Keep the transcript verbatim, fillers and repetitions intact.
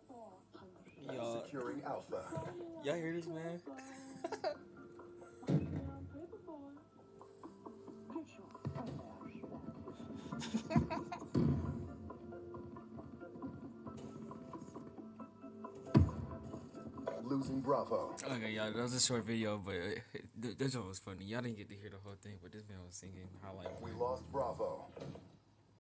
Y'all, Securing Alpha. y'all hear this, man? Losing Bravo. Okay, y'all, that was a short video, but uh, th- this one was funny. Y'all didn't get to hear the whole thing, but this man was singing Hotline We Bling. lost Bravo.